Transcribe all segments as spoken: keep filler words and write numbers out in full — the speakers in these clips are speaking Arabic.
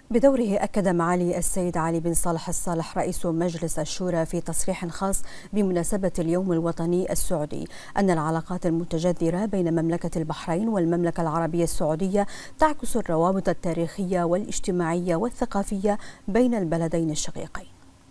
بدوره أكد معالي السيد علي بن صالح الصالح رئيس مجلس الشورى في تصريح خاص بمناسبة اليوم الوطني السعودي أن العلاقات المتجذرة بين مملكة البحرين والمملكة العربية السعودية تعكس الروابط التاريخية والاجتماعية والثقافية بين البلدين الشقيقين.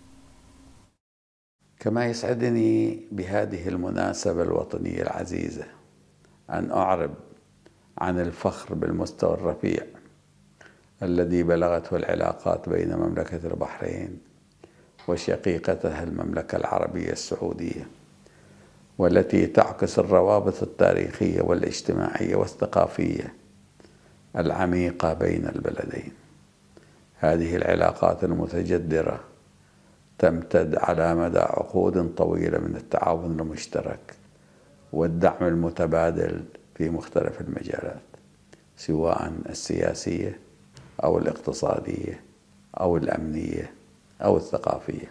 كما يسعدني بهذه المناسبة الوطنية العزيزة أن أعرب عن الفخر بالمستوى الرفيع الذي بلغته العلاقات بين مملكة البحرين وشقيقتها المملكة العربية السعودية، والتي تعكس الروابط التاريخية والاجتماعية والثقافية العميقة بين البلدين. هذه العلاقات المتجذرة تمتد على مدى عقود طويلة من التعاون المشترك والدعم المتبادل في مختلف المجالات، سواء السياسية أو الاقتصادية أو الأمنية أو الثقافية،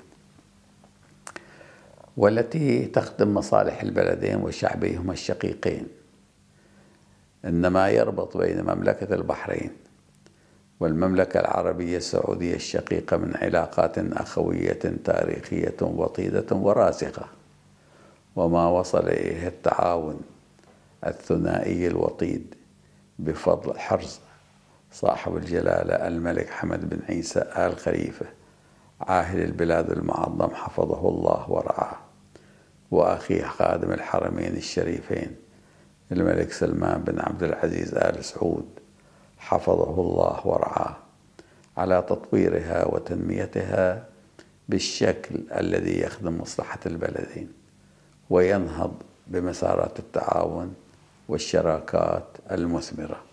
والتي تخدم مصالح البلدين وشعبيهما الشقيقين. إن ما يربط بين مملكة البحرين والمملكة العربية السعودية الشقيقة من علاقات أخوية تاريخية وطيدة وراسخة، وما وصل إليه التعاون الثنائي الوطيد بفضل حرص صاحب الجلالة الملك حمد بن عيسى آل خليفة عاهل البلاد المعظم حفظه الله ورعاه، وأخيه خادم الحرمين الشريفين الملك سلمان بن عبد العزيز آل سعود حفظه الله ورعاه، على تطويرها وتنميتها بالشكل الذي يخدم مصلحة البلدين وينهض بمسارات التعاون والشراكات المثمرة.